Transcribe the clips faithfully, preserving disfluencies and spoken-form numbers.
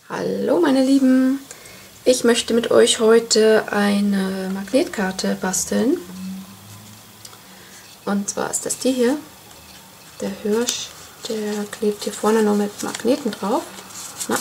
Hallo meine Lieben, ich möchte mit euch heute eine Magnetkarte basteln. Und zwar ist das die hier, der Hirsch, der klebt hier vorne noch mit Magneten drauf. Na.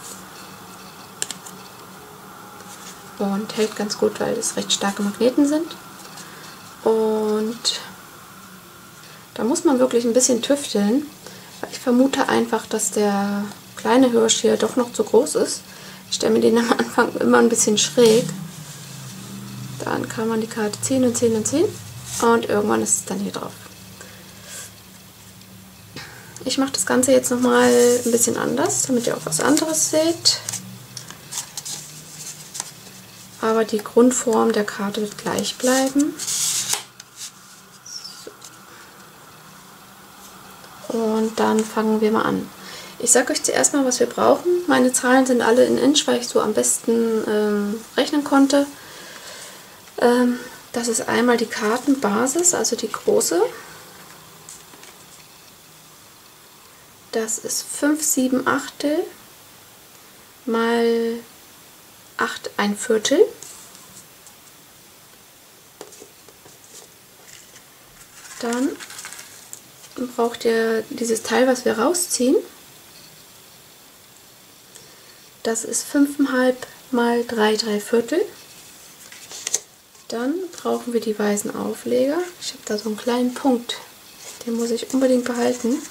Und hält ganz gut, weil es recht starke Magneten sind. Und da muss man wirklich ein bisschen tüfteln, weil ich vermute einfach, dass der kleine Hirsch hier doch noch zu groß ist. Ich stelle mir den am Anfang immer ein bisschen schräg. Dann kann man die Karte ziehen und ziehen und ziehen und irgendwann ist es dann hier drauf. Ich mache das Ganze jetzt nochmal ein bisschen anders, damit ihr auch was anderes seht. Aber die Grundform der Karte wird gleich bleiben. So. Und dann fangen wir mal an. Ich sage euch zuerst mal, was wir brauchen. Meine Zahlen sind alle in Inch, weil ich so am besten ähm, rechnen konnte. Ähm, das ist einmal die Kartenbasis, also die große. Das ist fünf sieben Achtel mal acht ein Viertel. Dann braucht ihr dieses Teil, was wir rausziehen. Das ist fünf Komma fünf mal drei drei Viertel. Dann brauchen wir die weißen Aufleger. Ich habe da so einen kleinen Punkt, den muss ich unbedingt behalten.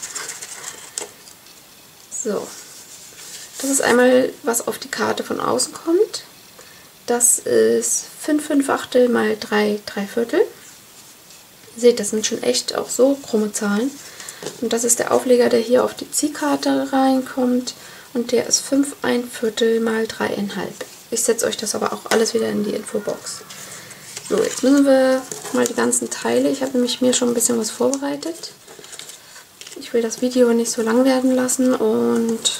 So, das ist einmal, was auf die Karte von außen kommt. Das ist fünf Komma fünf Achtel mal drei drei Viertel. Ihr seht, das sind schon echt auch so krumme Zahlen. Und das ist der Aufleger, der hier auf die Ziehkarte reinkommt. Und der ist fünf ein Viertel mal drei Komma fünf. Ich setze euch das aber auch alles wieder in die Infobox. So, jetzt müssen wir mal die ganzen Teile. Ich habe nämlich mir schon ein bisschen was vorbereitet. Ich will das Video nicht so lang werden lassen und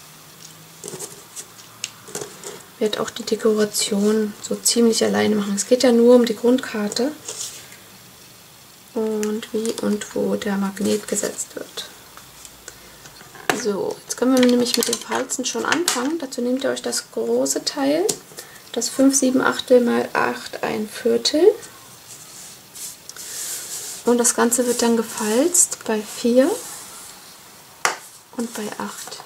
werde auch die Dekoration so ziemlich alleine machen. Es geht ja nur um die Grundkarte und wie und wo der Magnet gesetzt wird. So, jetzt können wir nämlich mit den Falzen schon anfangen. Dazu nehmt ihr euch das große Teil, das fünf sieben Achtel mal acht ein Viertel. Und das Ganze wird dann gefalzt bei vier und bei acht.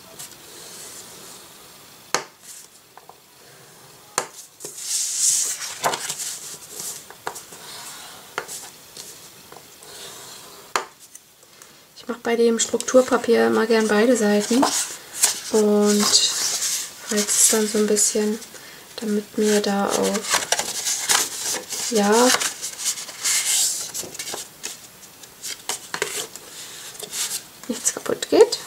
Ich mache bei dem Strukturpapier immer gern beide Seiten und falze es dann so ein bisschen, damit mir da auch ja nichts kaputt geht.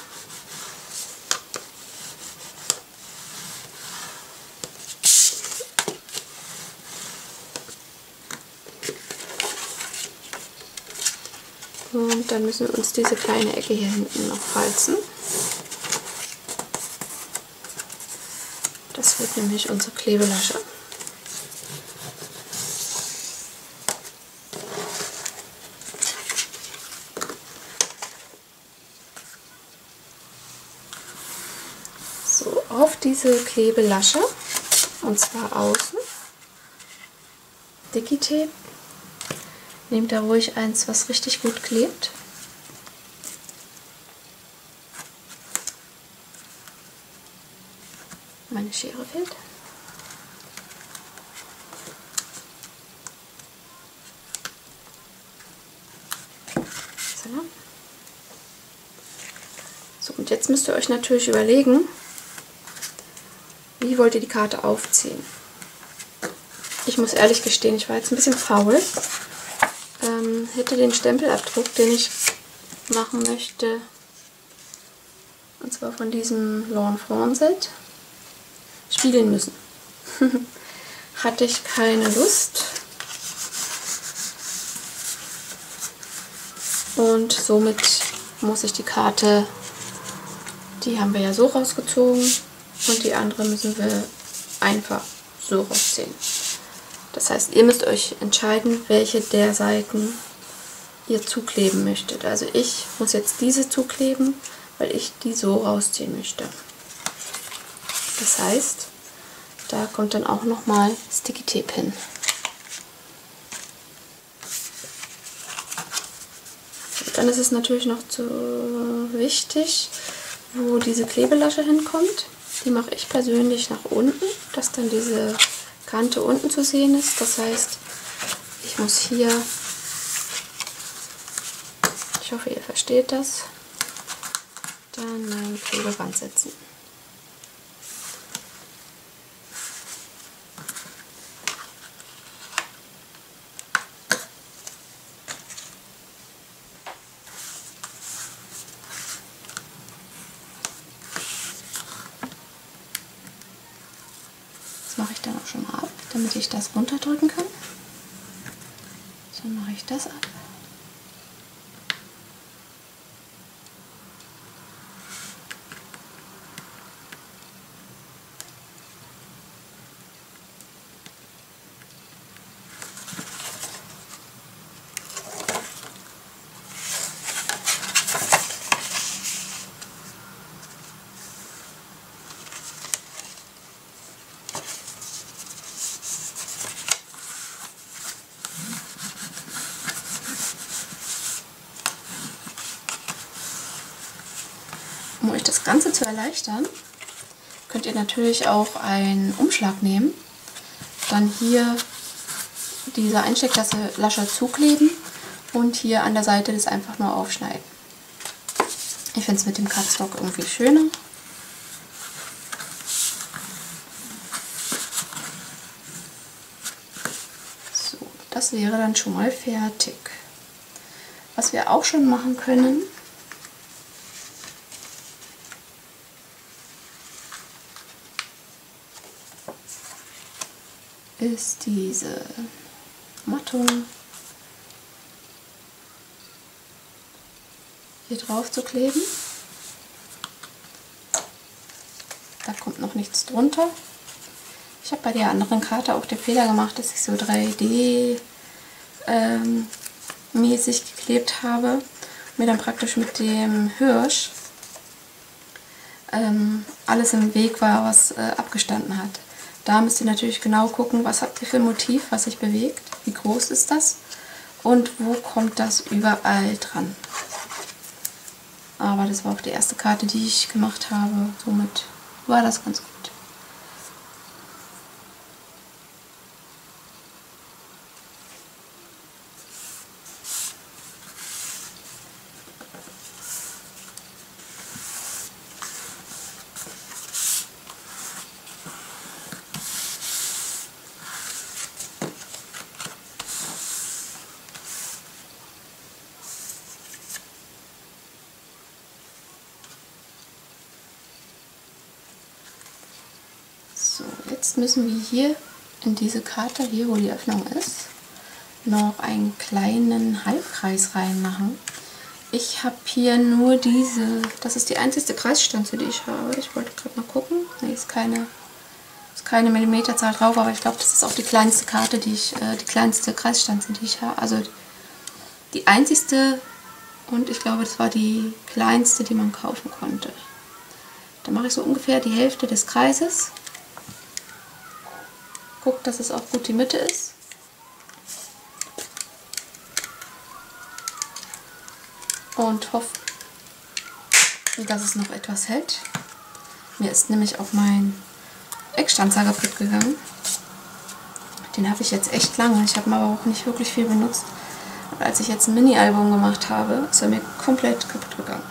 Und dann müssen wir uns diese kleine Ecke hier hinten noch falzen. Das wird nämlich unsere Klebelasche. So, auf diese Klebelasche, und zwar außen, Dicky-Tape. Nehmt da ruhig eins, was richtig gut klebt. Meine Schere fehlt. So, und jetzt müsst ihr euch natürlich überlegen, wie wollt ihr die Karte aufziehen. Ich muss ehrlich gestehen, ich war jetzt ein bisschen faul. Ähm, hätte den Stempelabdruck, den ich machen möchte, und zwar von diesem Lawn Fawn Set, spiegeln müssen. Hatte ich keine Lust und somit muss ich die Karte, die haben wir ja so rausgezogen und die andere müssen wir einfach so rausziehen. Das heißt, ihr müsst euch entscheiden, welche der Seiten ihr zukleben möchtet. Also ich muss jetzt diese zukleben, weil ich die so rausziehen möchte. Das heißt, da kommt dann auch nochmal Sticky Tape hin. Dann ist es natürlich noch zu wichtig, wo diese Klebelasche hinkommt. Die mache ich persönlich nach unten, dass dann diese Kante unten zu sehen ist. Das heißt, ich muss hier, ich hoffe, ihr versteht das, dann mein Klebeband setzen. Mache ich dann auch schon mal ab, damit ich das runterdrücken kann. So mache ich das ab. Um euch das Ganze zu erleichtern, könnt ihr natürlich auch einen Umschlag nehmen, dann hier diese Einstecklasche zukleben und hier an der Seite das einfach nur aufschneiden. Ich finde es mit dem Cardstock irgendwie schöner. So, das wäre dann schon mal fertig. Was wir auch schon machen können, ist diese Mattung hier drauf zu kleben. Da kommt noch nichts drunter. Ich habe bei der anderen Karte auch den Fehler gemacht, dass ich so drei D ähm, mäßig geklebt habe. Mir dann praktisch mit dem Hirsch ähm, alles im Weg war, was äh, abgestanden hat. Da müsst ihr natürlich genau gucken, was habt ihr für ein Motiv, was sich bewegt, wie groß ist das und wo kommt das überall dran. Aber das war auch die erste Karte, die ich gemacht habe, somit war das ganz gut. So, jetzt müssen wir hier in diese Karte, hier wo die Öffnung ist, noch einen kleinen Halbkreis reinmachen. Ich habe hier nur diese, das ist die einzige Kreisstanze, die ich habe. Ich wollte gerade mal gucken. Ne, ist keine, ist keine Millimeterzahl drauf, aber ich glaube, das ist auch die kleinste Karte, die ich, äh, die kleinste Kreisstanze, die ich habe. Also die einzigste und ich glaube, das war die kleinste, die man kaufen konnte. Da mache ich so ungefähr die Hälfte des Kreises. Guckt, dass es auch gut die Mitte ist. Und hoffe, dass es noch etwas hält. Mir ist nämlich auch mein Eckstanzer kaputt gegangen. Den habe ich jetzt echt lange. Ich habe ihn aber auch nicht wirklich viel benutzt. Und als ich jetzt ein Mini-Album gemacht habe, ist er mir komplett kaputt gegangen.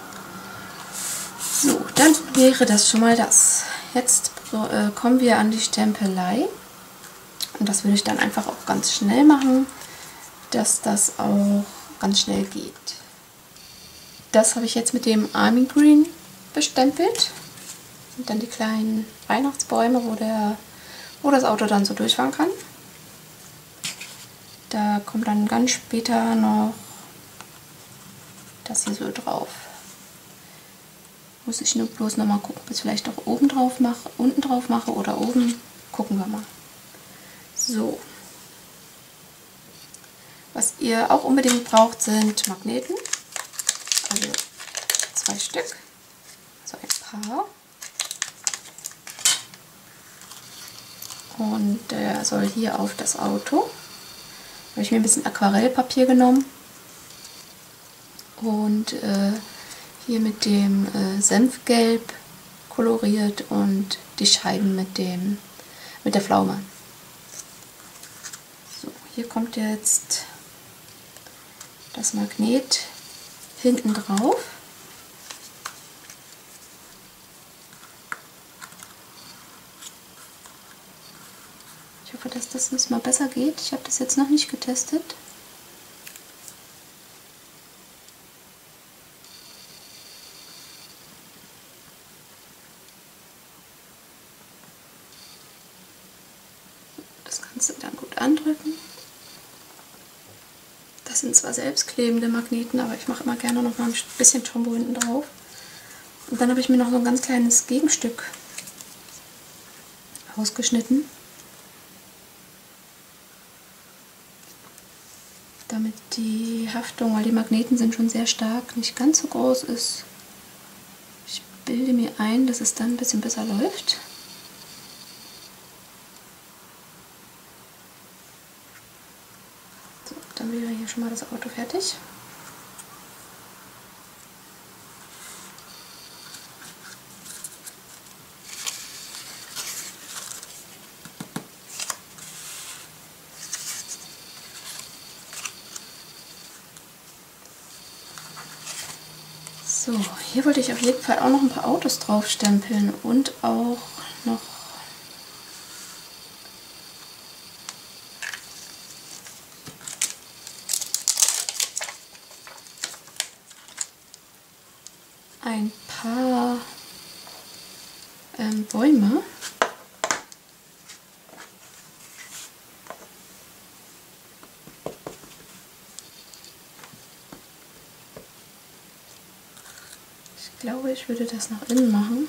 So, dann wäre das schon mal das. Jetzt äh, kommen wir an die Stempelei. Und das würde ich dann einfach auch ganz schnell machen, dass das auch ganz schnell geht. Das habe ich jetzt mit dem Army Green bestempelt. Und dann die kleinen Weihnachtsbäume, wo, der, wo das Auto dann so durchfahren kann. Da kommt dann ganz später noch das hier so drauf. Muss ich nur bloß noch mal gucken, ob ich es vielleicht auch oben drauf mache, unten drauf mache oder oben. Gucken wir mal. So. Was ihr auch unbedingt braucht, sind Magneten. Also zwei Stück. Also ein paar. Und der soll hier auf das Auto. Da habe ich mir ein bisschen Aquarellpapier genommen und äh, hier mit dem äh, Senfgelb koloriert und die Scheiben mit dem mit der Pflaume. So, hier kommt jetzt das Magnet hinten drauf. Ich hoffe, dass das diesmal besser geht. Ich habe das jetzt noch nicht getestet. Das Ganze dann gut andrücken. Das sind zwar selbstklebende Magneten, aber ich mache immer gerne noch mal ein bisschen Tombow hinten drauf. Und dann habe ich mir noch so ein ganz kleines Gegenstück ausgeschnitten, damit die Haftung, weil die Magneten sind schon sehr stark, nicht ganz so groß ist. Ich bilde mir ein, dass es dann ein bisschen besser läuft. So, dann wäre hier schon mal das Auto fertig. So, hier wollte ich auf jeden Fall auch noch ein paar Autos drauf stempeln und auch noch ein paar ähm, Bäume. Ich glaube, ich würde das nach innen machen.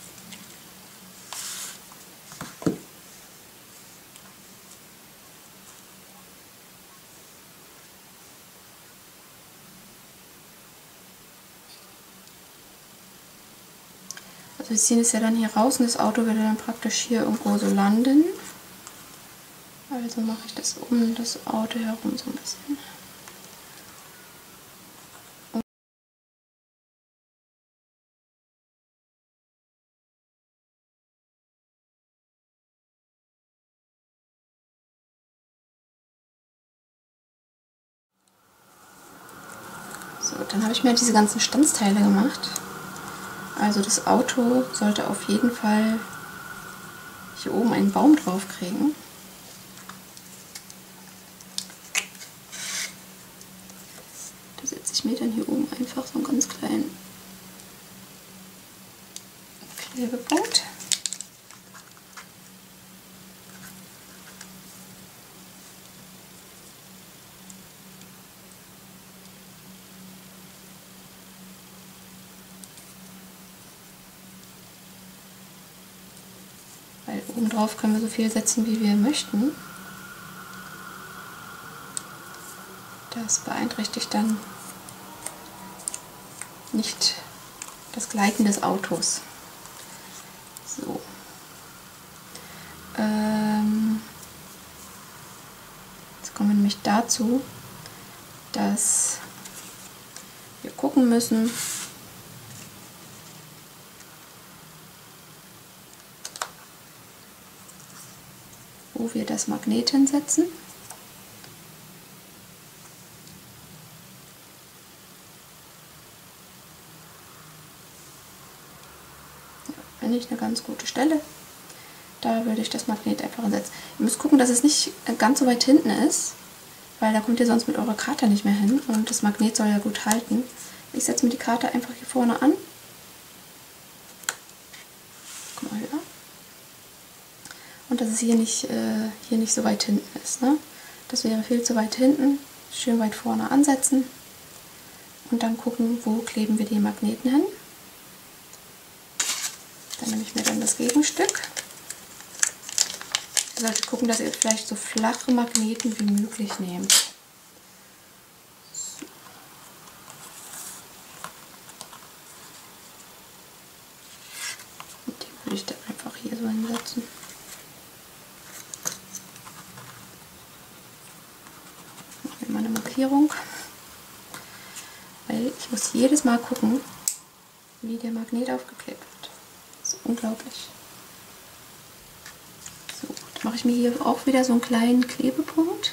Also wir ziehen es ja dann hier raus und das Auto würde dann praktisch hier irgendwo so landen. Also mache ich das um das Auto herum so ein bisschen. So, dann habe ich mir diese ganzen Standsteile gemacht. Also das Auto sollte auf jeden Fall hier oben einen Baum drauf kriegen. Da setze ich mir dann hier oben einfach so einen ganz kleinen Klebepunkt. Weil oben drauf können wir so viel setzen, wie wir möchten. Das beeinträchtigt dann nicht das Gleiten des Autos. So. Ähm, jetzt kommen wir nämlich dazu, dass wir gucken müssen, wo wir das Magnet hinsetzen. Finde ich eine ganz gute Stelle. Da würde ich das Magnet einfach hinsetzen. Ihr müsst gucken, dass es nicht ganz so weit hinten ist, weil da kommt ihr sonst mit eurer Karte nicht mehr hin und das Magnet soll ja gut halten. Ich setze mir die Karte einfach hier vorne an. Guck mal höher. Und dass es hier nicht, äh, hier nicht so weit hinten ist. Ne? Das wäre viel zu weit hinten. Schön weit vorne ansetzen. Und dann gucken, wo kleben wir die Magneten hin. Dann nehme ich mir dann das Gegenstück. Ihr solltet gucken, dass ihr vielleicht so flache Magneten wie möglich nehmt. So. Und den würde ich dann einfach hier so hinsetzen. Lackierung, weil ich muss jedes Mal gucken, wie der Magnet aufgeklebt wird. Das ist unglaublich. So, dann mache ich mir hier auch wieder so einen kleinen Klebepunkt.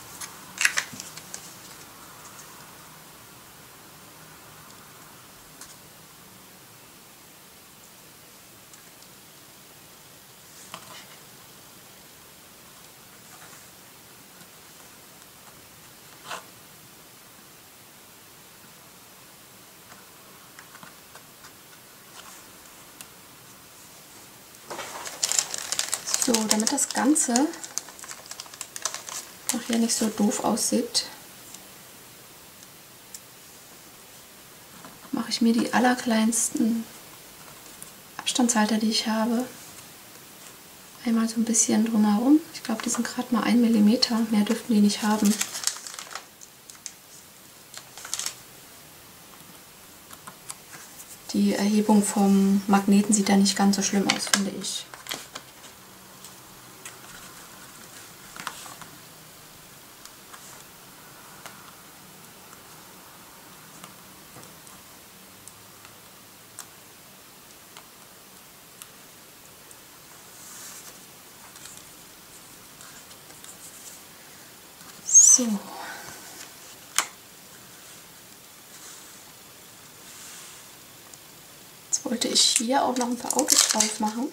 So, damit das Ganze nachher nicht so doof aussieht, mache ich mir die allerkleinsten Abstandshalter, die ich habe, einmal so ein bisschen drumherum. Ich glaube, die sind gerade mal ein Millimeter, mehr dürften die nicht haben. Die Erhebung vom Magneten sieht da nicht ganz so schlimm aus, finde ich. So. Jetzt wollte ich hier auch noch ein paar Autos drauf machen.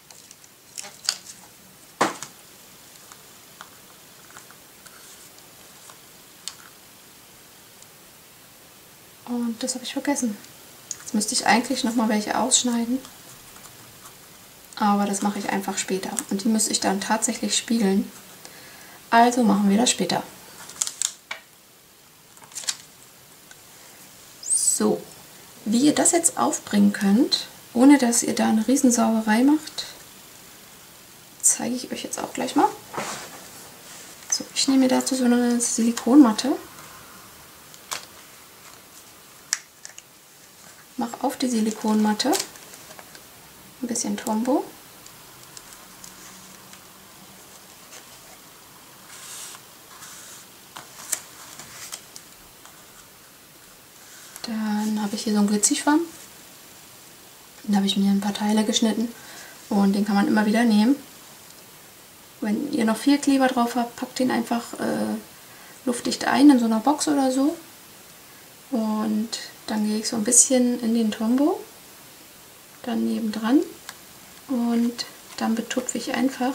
Und das habe ich vergessen. Jetzt müsste ich eigentlich noch mal welche ausschneiden. Aber das mache ich einfach später. Und die müsste ich dann tatsächlich spiegeln. Also machen wir das später. So, wie ihr das jetzt aufbringen könnt, ohne dass ihr da eine Riesensauerei macht, zeige ich euch jetzt auch gleich mal. So, ich nehme mir dazu so eine Silikonmatte, mache auf die Silikonmatte ein bisschen Tombow. Dann habe ich hier so einen Glitzischwamm. Den habe ich mir ein paar Teile geschnitten und den kann man immer wieder nehmen. Wenn ihr noch viel Kleber drauf habt, packt den einfach äh, luftdicht ein in so einer Box oder so. Und dann gehe ich so ein bisschen in den Tombow, dann nebendran und dann betupfe ich einfach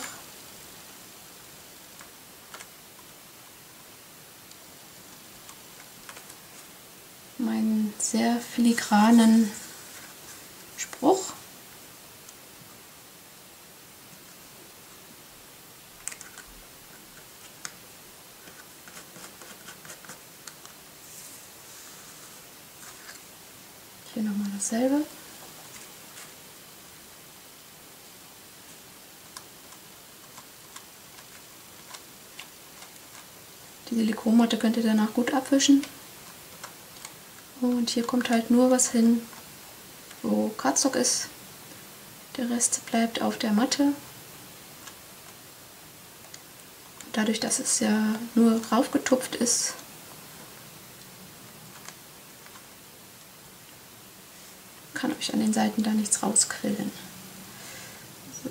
meinen sehr filigranen Spruch. Hier nochmal dasselbe. Die Silikonmatte könnt ihr danach gut abwischen. Und hier kommt halt nur was hin, wo Cardstock ist. Der Rest bleibt auf der Matte. Dadurch, dass es ja nur raufgetupft ist, kann euch an den Seiten da nichts rausquillen. So.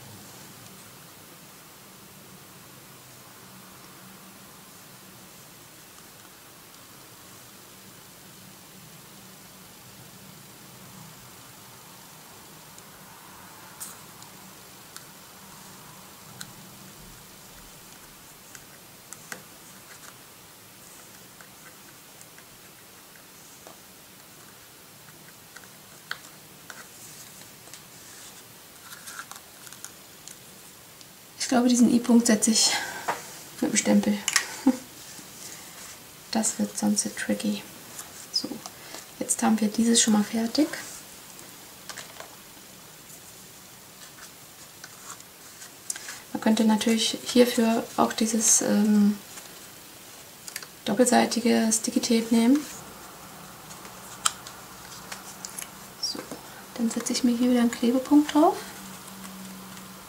Ich glaube, diesen I-Punkt setze ich mit dem Stempel. Das wird sonst so tricky. So, jetzt haben wir dieses schon mal fertig. Man könnte natürlich hierfür auch dieses ähm, doppelseitige Sticky Tape nehmen. So, dann setze ich mir hier wieder einen Klebepunkt drauf.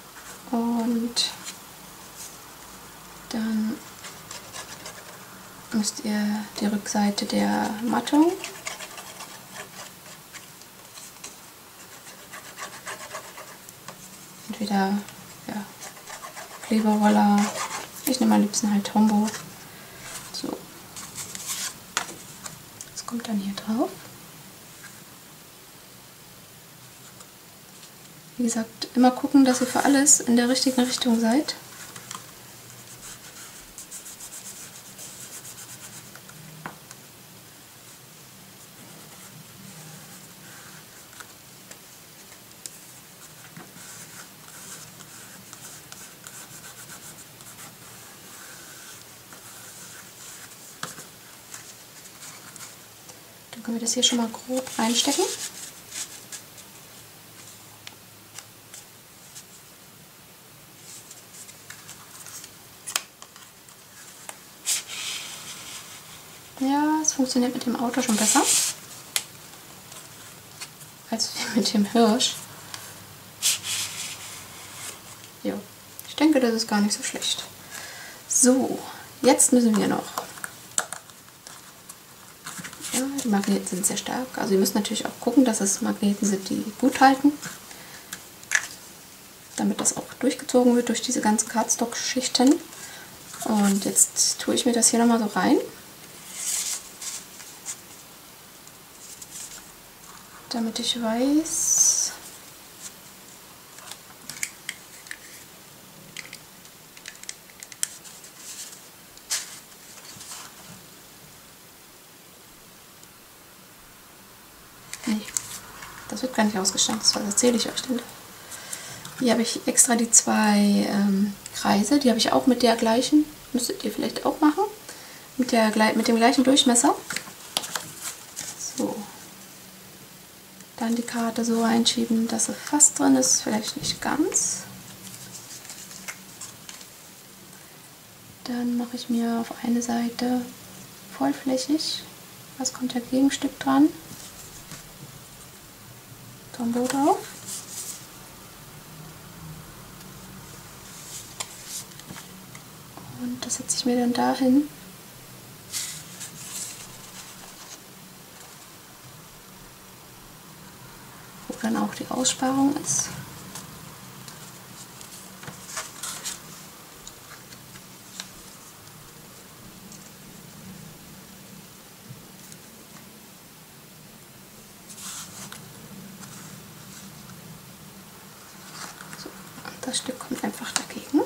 Und dann müsst ihr die Rückseite der Mattung entweder ja, Kleberoller, ich nehme am liebsten halt Tombow. So, das kommt dann hier drauf. Wie gesagt, immer gucken, dass ihr für alles in der richtigen Richtung seid. Dann können wir das hier schon mal grob reinstecken. Ja, es funktioniert mit dem Auto schon besser als mit dem Hirsch. Jo, ich denke, das ist gar nicht so schlecht. So, jetzt müssen wir noch. Ja, die Magneten sind sehr stark. Also ihr müsst natürlich auch gucken, dass es Magneten sind, die gut halten. Damit das auch durchgezogen wird durch diese ganzen Cardstock-Schichten. Und jetzt tue ich mir das hier nochmal so rein. Damit ich weiß, nee, das wird gar nicht ausgestanzt, was erzähle ich euch denn? Hier habe ich extra die zwei ähm, Kreise, die habe ich auch mit der gleichen, müsstet ihr vielleicht auch machen, mit, der, mit dem gleichen Durchmesser. So. Dann die Karte so einschieben, dass sie fast drin ist, vielleicht nicht ganz. Dann mache ich mir auf eine Seite vollflächig, was kommt der Gegenstück dran, Tombow drauf. Und das setze ich mir dann dahin. Dann auch die Aussparung ist. So, und das Stück kommt einfach dagegen.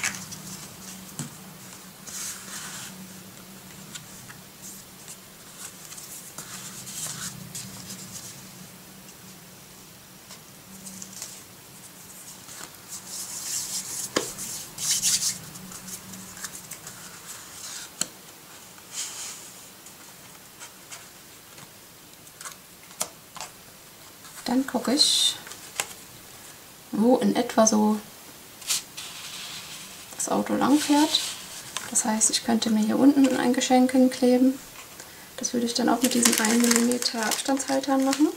Dann gucke ich, wo in etwa so das Auto lang fährt. Das heißt, ich könnte mir hier unten ein Geschenk hinkleben. Das würde ich dann auch mit diesen ein Millimeter Abstandshaltern machen.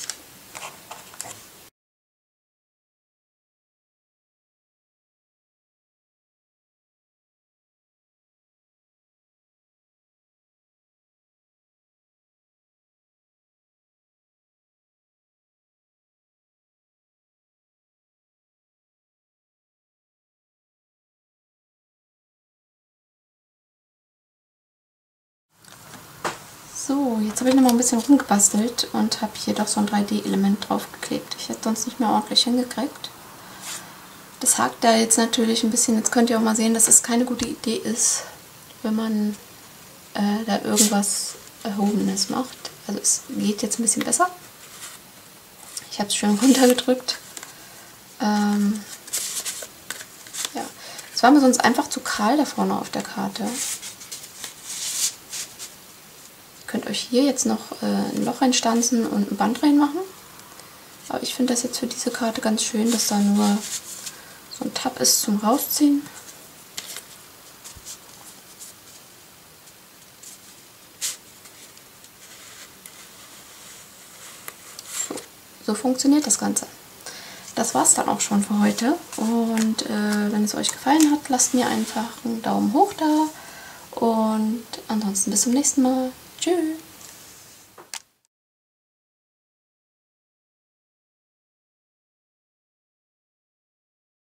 So, jetzt habe ich noch mal ein bisschen rumgebastelt und habe hier doch so ein drei D Element draufgeklebt. Ich hätte sonst nicht mehr ordentlich hingekriegt. Das hakt da jetzt natürlich ein bisschen. Jetzt könnt ihr auch mal sehen, dass es keine gute Idee ist, wenn man äh, da irgendwas Erhobenes macht. Also es geht jetzt ein bisschen besser. Ich habe es schön runtergedrückt. Ähm, ja. Es war mir sonst einfach zu kahl da vorne auf der Karte. Ihr könnt euch hier jetzt noch äh, ein Loch einstanzen und ein Band reinmachen. Aber ich finde das jetzt für diese Karte ganz schön, dass da nur so ein Tab ist zum Rausziehen. So, so funktioniert das Ganze. Das war's dann auch schon für heute. Und äh, wenn es euch gefallen hat, lasst mir einfach einen Daumen hoch da. Und ansonsten ansonsten bis zum nächsten Mal. Tschüss.